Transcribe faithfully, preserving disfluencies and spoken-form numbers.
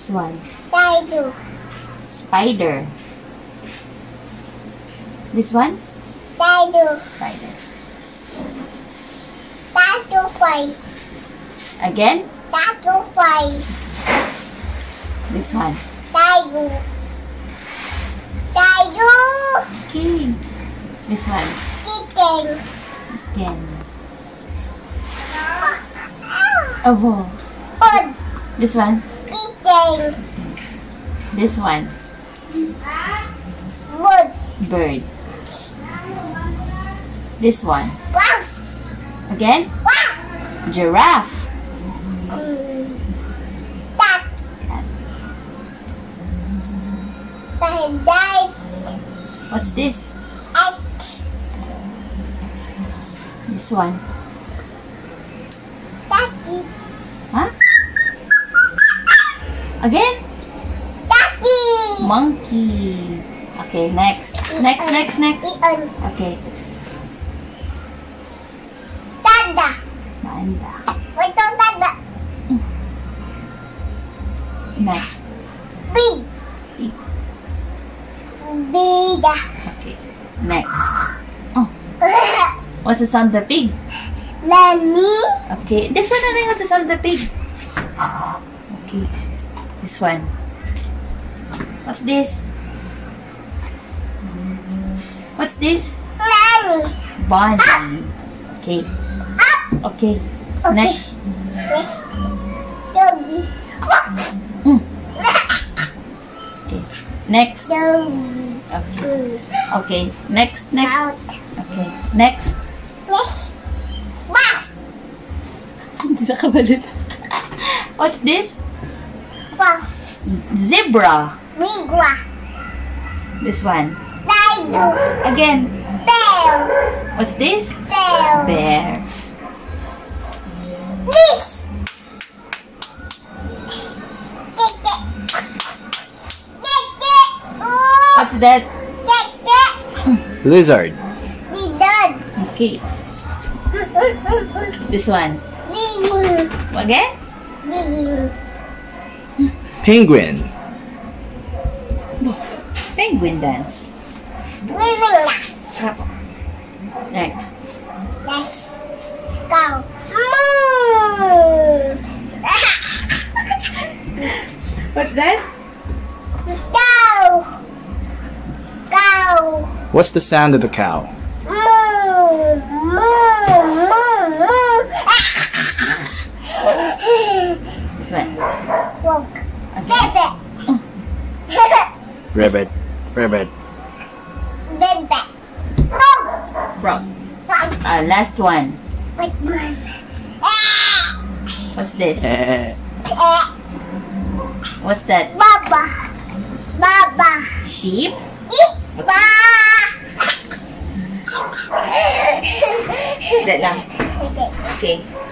This one. Spider. Spider. This one? Spider. Spider. Butterfly. Again? Butterfly. This one. Tiger. Tiger. Okay. This one. Chicken. Again. Oh. Bird. This one. Chicken. This one. Bird. Bird. This one. Wasp. Again? Wasp. Giraffe. Mm. Duck. Dice. What's this? X. This one. Ducky. Huh? Again? Ducky. Monkey. Okay, next. Next, next, next. Ian. Okay. Tanda. Panda. Wait, don't tanda. Next. Big. Pig. Big. Okay. Next. Oh, what's the sound of the pig? Nani. Okay. This one, ano, what's the sound of the pig? Okay. This one. What's this? What's this? Nani. Bunny. Okay. Up. Okay. Okay. Next. Next. Doggy. Mm. Okay. Next. Doggy. Okay. Okay. Next. Next. Out. Okay. Next. Next. Wow. Hindi sa kabalit. What's this? Wow. Zebra. Migwa. This one. Tiger. Again. Bear. What's this? Bear. Bear. Fish. Keke. Keke. Ooh. What's that? Keke. Lizard. Lizard. Okay. This one. Living. Again? Living. Penguin. Penguin dance. Living last. Next. Let's go. Moo. What's that? Go. Go. What's the sound of the cow? Moo. Moo. Moo. Moo. This one. Walk. Okay. Rabbit. Rabbit. Rabbit. Baby. Frog. Frog. Frog. Uh, last one. Wait, man. What's this? Eh. Eh. What's that? Baba. Baba. Sheep? Iba. That lang. Okay. Okay.